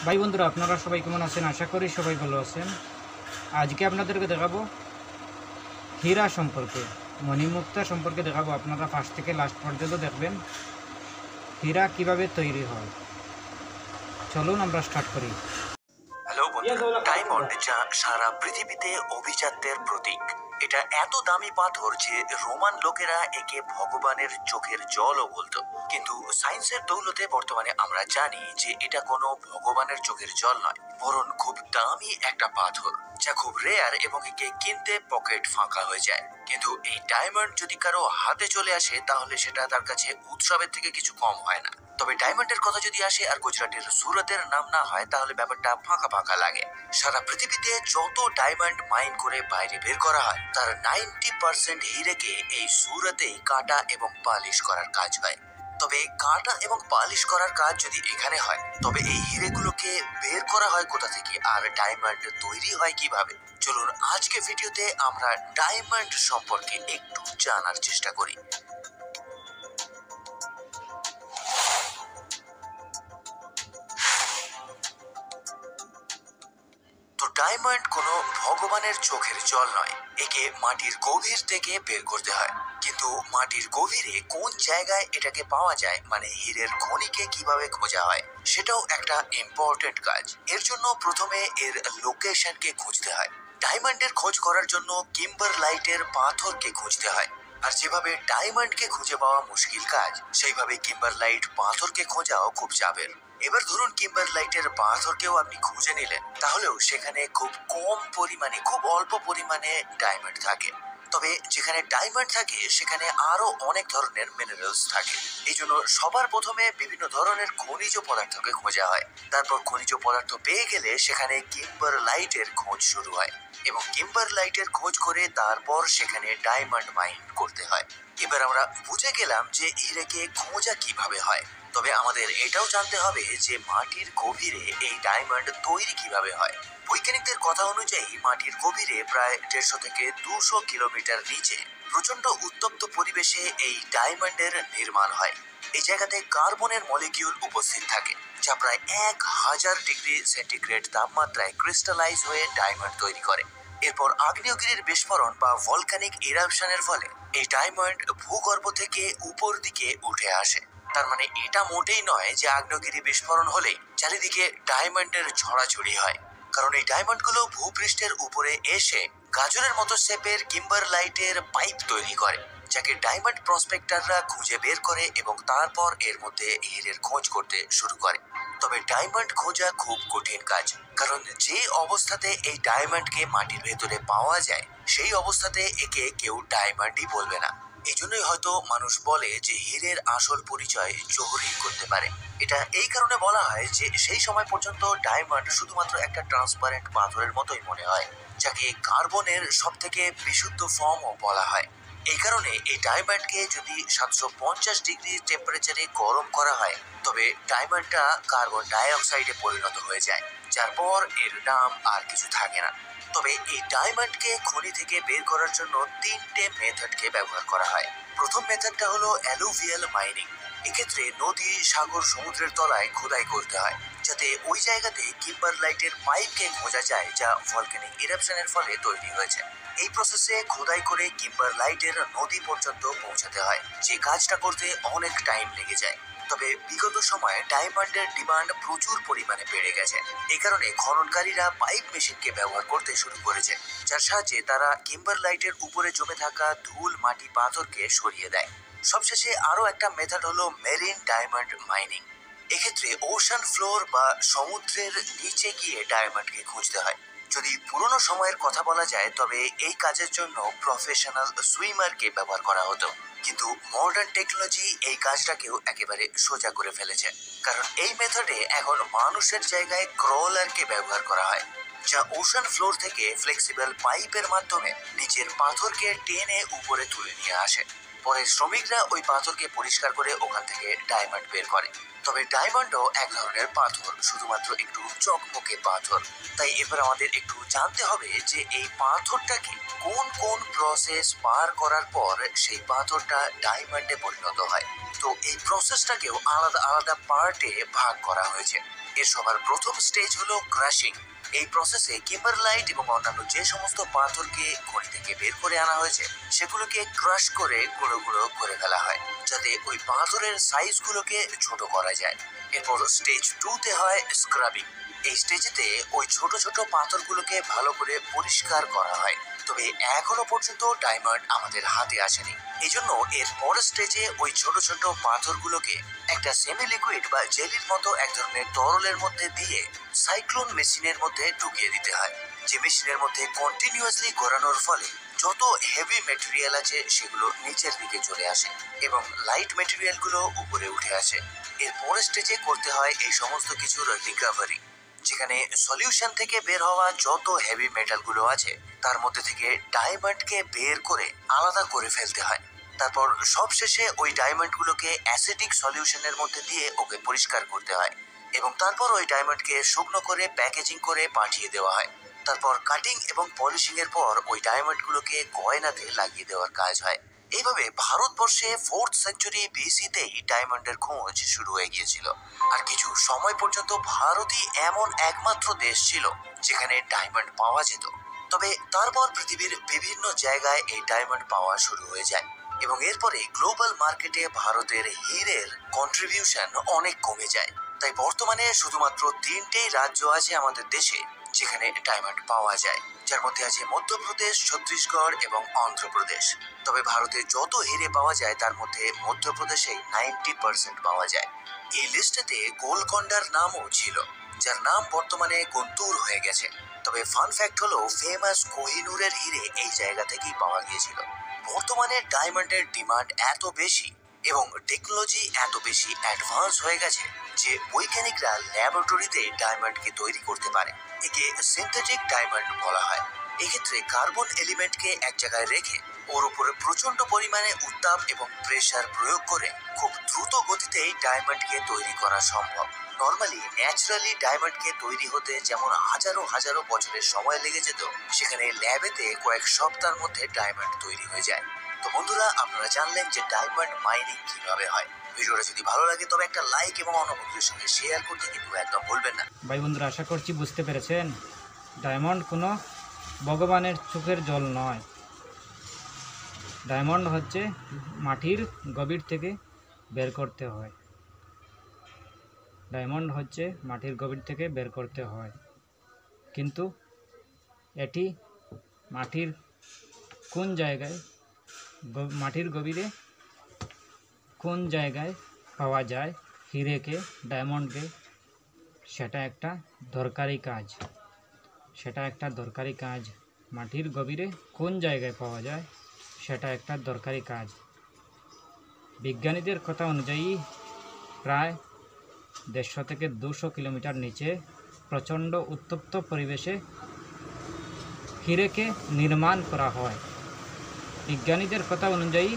ভাই বন্ধুরা, আপনারা সবাই কেমন আছেন? আশা করি সবাই ভালো আছেন। আজকে আপনাদেরকে দেখাবো হীরা সম্পর্কে, মণিমুক্তা সম্পর্কে দেখাবো। আপনারা ফার্স্ট থেকে লাস্ট পর্যন্ত দেখবেন হীরা কিভাবে তৈরি হয়। চলুন আমরা স্টার্ট করি। হ্যালো বন্ধুরা, ডায়মন্ড যা সারা পৃথিবীতে অভিজাত্যের প্রতীক। এটা এত দামি পাথর যে রোমান লোকেরা একে ভগবানের চোখের জলও বলতো। কিন্তু সায়েন্সের দৌলতে বর্তমানে আমরা জানি যে এটা কোনো ভগবানের চোখের জল নয়, বরং খুব দামি একটা পাথর যা খুব রেয়ার এবং একে কিনতে পকেট ফাঁকা হয়ে যায়। কিন্তু এই ডায়মন্ড যদি কারো হাতে চলে আসে তাহলে সেটা তার কাছে উৎসবের থেকে কিছু কম হয় না। তবে ডায়মন্ডের কথা যদি আসে আর গুজরাটের সুরতের নাম না হয় তাহলে ব্যাপারটা ফাঁকা ফাঁকা লাগে। সারা পৃথিবীতে যত ডায়মন্ড মাইন করে বাইরে বের করা হয় তার 90% হিরেকে এই সুরতেই কাটা এবং পালিশ করার কাজ হয়। তবে কাটা এবং পালিশ করার কাজ যদি এখানে হয় তবে এই হিরেগুলোকে বের করা হয় কোথা থেকে আর ডায়মন্ড তৈরি হয় কিভাবে? চলুন আজকে ভিডিওতে আমরা ডায়মন্ড সম্পর্কে একটু জানার চেষ্টা করি। তো ডায়মন্ড কোনো ভগবানের চোখের জল নয়, একে মাটির গভীর থেকে বের করতে হয়। কিন্তু মাটির গভীরে কোন জায়গায় এটাকে পাওয়া যায়, মানে হীরের খনিকে কিভাবে খোঁজা হয়, সেটাও একটা ইম্পর্টেন্ট কাজ। এর জন্য প্রথমে এর লোকেশনকে খুঁজতে হয়। ডায়মন্ডের খোঁজ করার জন্য কিম্বারলাইটের পাথরকে খুঁজতে হয়। আর যেভাবে ডায়মন্ডকে খুঁজে পাওয়া মুশকিল কাজ, সেইভাবে কিম্বারলাইট পাথরকে খোঁজাও খুব চাপের। এবার ধরুন কিম্বারলাইটের পাথরকেও আপনি খুঁজে নিলেন, তাহলেও সেখানে খুব কম পরিমাণে, খুব অল্প পরিমাণে ডায়মন্ড থাকে। তবে যেখানে ডায়মন্ড থাকে সেখানে আরো অনেক ধরনের মিনারেলস থাকে। এই জন্য সবার প্রথমে বিভিন্ন ধরনের খনিজ পদার্থকে খোঁজা হয়। তারপর খনিজ পদার্থ পেয়ে গেলে সেখানে কিম্বারলাইটের খোঁজ শুরু হয় এবং কিম্বারলাইটের খোঁজ করে তারপর সেখানে ডায়মন্ড মাইন করতে হয়। এবার আমরা বুঝে গেলাম যে হীরেকে খোঁজা কিভাবে হয়। তবে আমাদের এটাও জানতে হবে যে মাটির গভীরে এই ডায়মন্ড তৈরি কিভাবে হয়। বৈজ্ঞানিকদের কথা অনুযায়ী মাটির গভীরে প্রায় 150 থেকে 200 কিলোমিটার নিচে প্রচন্ড উত্তপ্ত পরিবেশে এই ডায়মন্ডের নির্মাণ হয়। এই জায়গাতে কার্বনের মলিকিউল উপস্থিত থাকে যা প্রায় 1000 ডিগ্রি সেন্টিগ্রেড তাপমাত্রায় ক্রিস্টালাইজ হয়ে ডায়মন্ড তৈরি করে। এরপর আগ্নেয়গিরির বিস্ফোরণ বা ভলকানিক ইরাপশনের ফলে এই ডায়মন্ড ভূগর্ভ থেকে উপর দিকে উঠে আসে। তার মানে এটা মোটেই নয় যে আগ্নেয়গিরি বিস্ফোরণ হলেই চারিদিকে ডায়মন্ডের ছড়াছড়ি হয়, কারণ এই ডায়মন্ডগুলো ভূপৃষ্ঠের উপরে এসে গাজরের মতো শেপের কিম্বারলাইটের পাইপ তৈরি করে, যাকে ডায়মন্ড প্রসপেক্টররা খুঁজে বের করে এবং তারপর এর মধ্যে হীরের খোঁজ করতে শুরু করে। তবে ডায়মন্ড খোঁজা খুব কঠিন কাজ, কারণ যে অবস্থাতে এই ডায়মন্ডকে মাটির ভেতরে পাওয়া যায় সেই অবস্থাতে একে কেউ ডায়মন্ডই বলবে না। এই জন্যই হয়তো মানুষ বলে যে হীরের আসল পরিচয় জহুরি করতে পারে। এটা এই কারণে বলা হয় যে সেই সময় পর্যন্ত ডায়মন্ড শুধুমাত্র একটা ট্রান্সপারেন্ট পাথরের মতোই মনে হয়, যাকে কার্বনের সব থেকে বিশুদ্ধ ফর্মও বলা হয়। এই কারণে এই ডায়মন্ডকে যদি 750 ডিগ্রি টেম্পারেচারে গরম করা হয় তবে ডায়মন্ডটা কার্বন ডাই অক্সাইডে পরিণত হয়ে যায়, যার পর এর নাম আর কিছু থাকে না। তবে এই ডায়মন্ডকে খনি থেকে বের করার জন্য 3টে মেথডকে ব্যবহার করা হয়। প্রথম মেথডটা হলো অ্যালুভিয়াল মাইনিং। এক্ষেত্রে নদী, সাগর, সমুদ্রের তলায় খোদাই করতে হয় যাতে ওই জায়গাতে কিম্বারলাইটের পাইপকে খোঁজা যায় যা ভলকানিক ইরাপশনের ফলে তৈরি হয়েছে। এই প্রসেসে খোদাই করে কিম্বারলাইটের নদী পর্যন্ত পৌঁছাতে হয়, যে কাজটা করতে অনেক টাইম লেগে যায়। তবে বিগত সময়ে ডায়মন্ডের ডিমান্ড প্রচুর পরিমাণে বেড়ে গেছে। এই কারণে খননকারীরা পাইপ মেশিনকে ব্যবহার করতে শুরু করেছে, যার সাহায্যে তারা কিম্বারলাইটের উপরে জমে থাকা ধুল, মাটি, পাথরকে সরিয়ে দেয়। সবশেষে আরো একটা মেথড হলো মেরিন ডায়মন্ড মাইনিং। এক্ষেত্রে ওশান ফ্লোর বা সমুদ্রের নিচে গিয়ে ডায়মন্ডকে খুঁজতে হয়। যদি পুরনো সময়ের কথা বলা যায় তবে এই কাজের জন্য প্রফেশনাল সুইমারকে ব্যবহার করা হতো, কিন্তু মডার্ন টেকনোলজি এই কাজটাকেও একেবারে সোজা করে ফেলেছে, কারণ এই মেথডে এখন মানুষের জায়গায় ক্রলারকে ব্যবহার করা হয়, যা ওশান ফ্লোর থেকে ফ্লেক্সিবল পাইপের মাধ্যমে নিচের পাথরকে টেনে উপরে তুলে নিয়ে আসে। পরে শ্রমিকরা ওই পাথরকে পরিষ্কার করে ওখান থেকে ডায়মন্ড বের করে। তবে ডায়মন্ডও এক ধরনের পাথর, শুধুমাত্র একটু চকমকে পাথর। তাই এবার আমাদের একটু জানতে হবে যে এই পাথরটাকে কোন কোন প্রসেস পার করার পর সেই পাথরটা ডায়মন্ডে পরিণত হয়। তো এই প্রসেসটাকেও আলাদা আলাদা পার্টে ভাগ করা হয়েছে। এর সবার প্রথম স্টেজ হলো ক্রাশিং। এই প্রসেসে কিম্বারলাইট এবং অন্যান্য যে সমস্ত পাথরকে খনি থেকে বের করে আনা হয়েছে সেগুলোকে ক্রাশ করে গুঁড়ো গুঁড়ো করে ফেলা হয়, যাতে ওই পাথরের সাইজগুলোকে ছোট করা যায়। এরপর স্টেজ 2-তে হয় স্ক্রাবিং। এই স্টেজেতে ওই ছোট ছোট পাথরগুলোকে ভালো করে পরিষ্কার করা হয়। তবে এখনো পর্যন্ত ডায়মন্ড আমাদের হাতে আসেনি, এই জন্য এর পরের স্টেজে ওই ছোট ছোট পাথরগুলোকে একটা সেমি লিকুইড বা জেলির মতো এক ধরনের তরলের মধ্যে দিয়ে সাইক্লোন মেশিনের মধ্যে ঢুকিয়ে দিতে হয়, যে মেশিনের মধ্যে কন্টিনিউয়াসলি ঘোরানোর ফলে যত হেভি মেটেরিয়াল আছে সেগুলো নিচের দিকে চলে আসে এবং লাইট মেটেরিয়ালগুলো উপরে উঠে আসে। এর পরের স্টেজে করতে হয় এই সমস্ত কিছুর রিকভারি, যেখানে সলিউশন থেকে বের হওয়া যত হেভি মেটালগুলো আছে তার মধ্যে থেকে ডায়মন্ডকে বের করে আলাদা করে ফেলতে হয়। তারপর সবশেষে ওই ডায়মন্ডগুলোকে অ্যাসিডিক সলিউশনের মধ্যে দিয়ে ওকে পরিষ্কার করতে হয় এবং তারপর ওই ডায়মন্ডকে শুকনো করে প্যাকেজিং করে পাঠিয়ে দেওয়া হয়। তারপর কাটিং এবং পলিশিং এর পর ওই ডায়মন্ডগুলোকে গয়নাতে লাগিয়ে দেওয়ার কাজ হয়। এইভাবে ভারতবর্ষে 4th সেঞ্চুরি বিসিতেই ডায়মন্ডের খোঁজ শুরু হয়ে গিয়েছিল। আর কিছু সময় পর্যন্ত ভারতই এমন একমাত্র দেশ ছিল যেখানে ডায়মন্ড পাওয়া যেত। তবে তারপর পৃথিবীর বিভিন্ন জায়গায় এই ডায়মন্ড পাওয়া শুরু হয়ে যায় এবং এরপরে গ্লোবাল মার্কেটে ভারতের হীরের কন্ট্রিবিউশন অনেক কমে যায়। তাই বর্তমানে শুধুমাত্র 3টেই রাজ্য আছে আমাদের দেশে যেখানে ডায়মন্ড পাওয়া যায়, যার মধ্যে আছে মধ্যপ্রদেশ, ছত্তিশগড় এবং অন্ধ্রপ্রদেশ। তবে ভারতে যত হিরে পাওয়া যায় তার মধ্যে মধ্যপ্রদেশে 90% পাওয়া যায়। এই লিস্টেতে গোলকন্ডার নামও ছিল, যার নাম বর্তমানে গন্তুর হয়ে গেছে। তবে ফান ফ্যাক্ট হলো ফেমাস কোহিনুরের হিরে এই জায়গা থেকেই পাওয়া গিয়েছিল। বর্তমানে ডায়মন্ডের ডিমান্ড এত বেশি এবং টেকনোলজি এত বেশি অ্যাডভান্স হয়ে গেছে যে বৈজ্ঞানিকরা ল্যাবরেটরিতে ডায়মন্ডকে তৈরি করতে পারে। একে সিনথেটিক ডায়মন্ড বলা হয়। এক্ষেত্রে কার্বন এলিমেন্টকে এক জায়গায় রেখে ওর উপরে প্রচন্ড পরিমাণে উত্তাপ এবং প্রেসার প্রয়োগ করে খুব দ্রুত গতিতেই ডায়মন্ডকে তৈরি করা সম্ভব। নর্মালি ন্যাচারালি ডায়মন্ডকে তৈরি হতে যেমন হাজারো হাজারো বছরের সময় লেগে যেত, সেখানে ল্যাবেতে কয়েক সপ্তাহের মধ্যে ডায়মন্ড তৈরি হয়ে যায়। তো বন্ধুরা, আপনারা জানলেন যে ডায়মন্ড মাইনিং কিভাবে হয়। ভিডিওটা যদি ভালো লাগে তবে একটা লাইক এবং অন্য বন্ধুদের সঙ্গে শেয়ার করতে কিন্তু একদম ভুলবেন না। ভাই বন্ধুরা, আশা করছি বুঝতে পেরেছেন, ডায়মন্ড কোনো ভগবানের চোখের জল নয়। ডায়মন্ড হচ্ছে মাটির গভীর থেকে বের করতে হয়। ডায়মন্ড হচ্ছে মাটির গভীর থেকে বের করতে হয়, কিন্তু এটি মাটির কোন জায়গায়, মাটির গভীরে কোন জায়গায় পাওয়া যায় হিরেকে, ডায়মন্ডকে, সেটা একটা দরকারি কাজ। মাটির গভীরে কোন জায়গায় পাওয়া যায় সেটা একটা দরকারি কাজ। বিজ্ঞানীদের কথা অনুযায়ী প্রায় 150 থেকে 200 কিলোমিটার নিচে প্রচণ্ড উত্তপ্ত পরিবেশে হিরেকে নির্মাণ করা হয়। বিজ্ঞানীদের কথা অনুযায়ী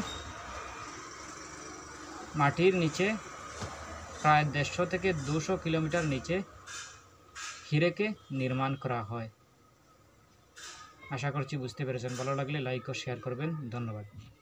মাটির নিচে প্রায় 150 থেকে 200 কিলোমিটার নিচে হিরেকে নির্মাণ করা হয়। আশা করছি বুঝতে পেরেছেন। ভালো লাগলে লাইক ও শেয়ার করবেন। ধন্যবাদ।